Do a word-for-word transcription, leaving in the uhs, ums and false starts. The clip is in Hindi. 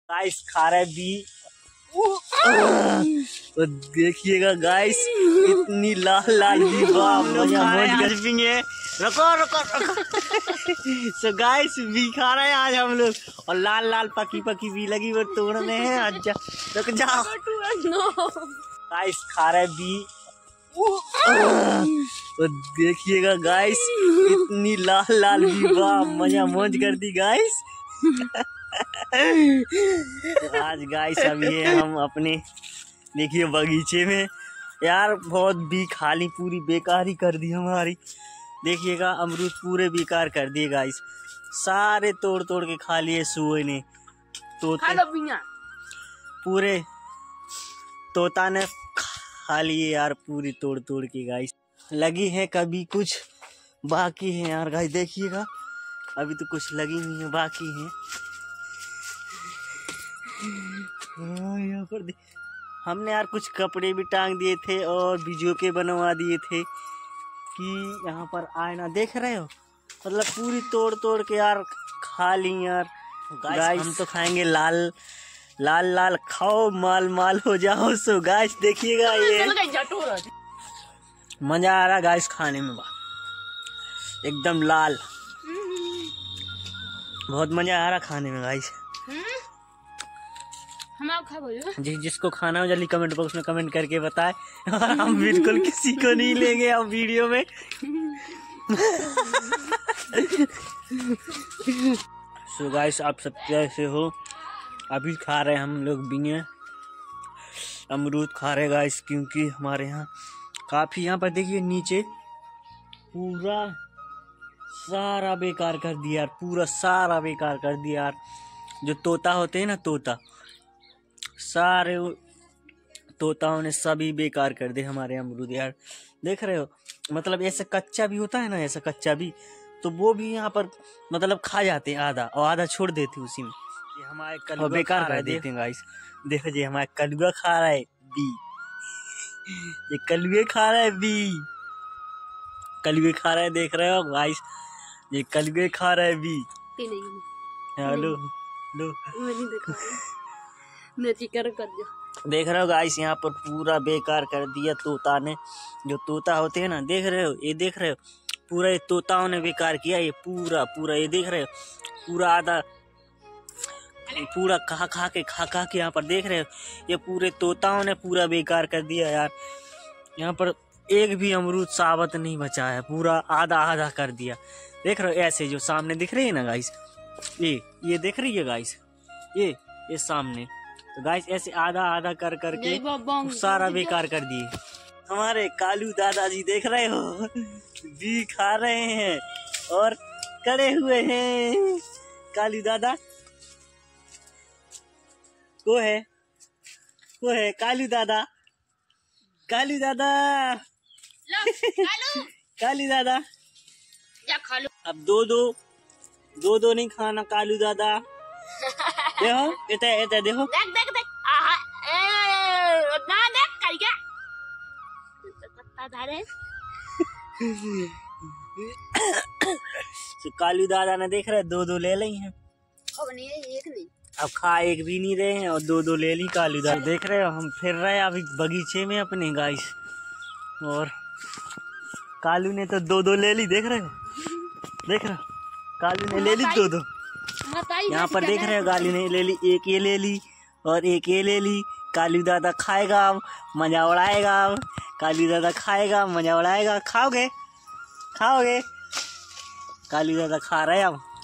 गाइस खा रहे भी तो देखिएगा गाइस, इतनी लाल लाल भी है। रुको रुको रुको सो गाइस भी खा रहे हैं आज हम लोग, और लाल लाल पकी पकी भी लगी वो तोड़ने हैं। आज रुक जाओ गाइस, खा रहे भी तो देखिएगा गाइस, इतनी लाल लाल भी, वाह मजा मौज कर दी गाइस। आज गाइस अभी है हम अपने देखिए बगीचे में यार, बहुत भी खाली पूरी बेकार ही कर दी हमारी। देखिएगा अमरूद पूरे बेकार कर दिए गाइस, सारे तोड़ तोड़ के खा लिए सुए ने, तोते पूरे तोता ने खा लिए यार पूरी तोड़ तोड़ के गाइस। लगी है कभी कुछ बाकी है यार गाइस, देखिएगा अभी तो कुछ लगी नहीं है, बाकी है। यहाँ पर हमने यार कुछ कपड़े भी टांग दिए थे और वीडियो के बनवा दिए थे कि यहाँ पर आए ना, देख रहे हो, मतलब पूरी तोड़ तोड़ के यार खा ली यार गाइस। हम तो खाएंगे लाल लाल लाल, खाओ माल माल हो जाओ। सो गाइस देखिएगा ये मजा आ रहा गाइस खाने में, एकदम लाल, बहुत मजा आ रहा खाने में गाइस। जी जिसको खाना हो जल्दी कमेंट बॉक्स में कमेंट करके बताए, और हम बिल्कुल किसी को नहीं लेंगे अब वीडियो में। सो गाइस आप सब कैसे हो? अभी खा रहे हैं हम लोग भी अमरूद खा रहे गाइस, क्योंकि हमारे यहाँ काफी, यहाँ पर देखिए नीचे पूरा सारा बेकार कर दिया यार, पूरा सारा बेकार कर दिया यार। जो तोता होते हैं ना, तोता, सारे तोताओं ने सभी बेकार कर दे हमारे अमरूद यार, देख रहे हो। मतलब ऐसा कच्चा भी होता है ना, ऐसा कच्चा भी, तो वो भी यहाँ पर मतलब खा जाते हैं आधा, और आधा छोड़ देते उसी में। ये हमारे कलुआ बेकार कर देते हैं गाइस, देखो जी हमारे कलुआ खा रहा है बी, ये कलुए खा रहा है बी, कलुए खा रहा है, देख रहे हो गाइस, ये कलुए खा रहा है बी। हेलो लो कर कर देख रहे हो गाइस, यहाँ पर पूरा बेकार कर दिया तोता ने। जो तोता होते हैं ना, देख रहे हो, ये देख रहे हो, पूरा ये तोताओं ने बेकार किया, ये पूरा पूरा, ये देख रहे हो, पूरा आधा पूरा खा खा के खा खा के यहाँ पर देख रहे हो, ये पूरे तोताओं ने पूरा बेकार कर दिया यार। यहाँ पर एक भी अमरूद साबत नहीं बचा है, पूरा आधा आधा कर दिया। देख रहे हो ऐसे जो सामने दिख रही है ना गाइस, ये ये देख रही है गाइस, ये ये सामने, तो गाइस ऐसे आधा आधा कर करके सारा बेकार कर दिए। हमारे कालू दादाजी देख रहे हो भी खा रहे हैं और करे हुए हैं। कालू दादा को है, को है कालू दादा, कालू दादा कालू दादा क्या खा लो। अब दो दो दो दो नहीं खाना कालू दादा। देखो इते इते देखो, देख देख देख, आहा ए ना देख कर क्या कत्ता धारे। तो कालू दादा ने देख रहे दो दो ले ली हैं, अब नहीं एक नहीं, अब खा एक भी नहीं रहे हैं और दो दो ले ली कालू दादा। देख रहे हो हम फिर रहे अभी बगीचे में अपने गाइस, और कालू ने तो दो दो ले ली, देख रहे हो, देख रहे हो कालू ने ले ली दो दो। यहाँ पर देख रहे हो कालू ने ले ली, एक ये ले ली और एक ये ले ली। कालू दादा खाएगा अब, मजा उड़ाएगा अब, कालू दादा खाएगा मजा उड़ाएगा। खाओगे खाओगे, कालू दादा खा रहे अब।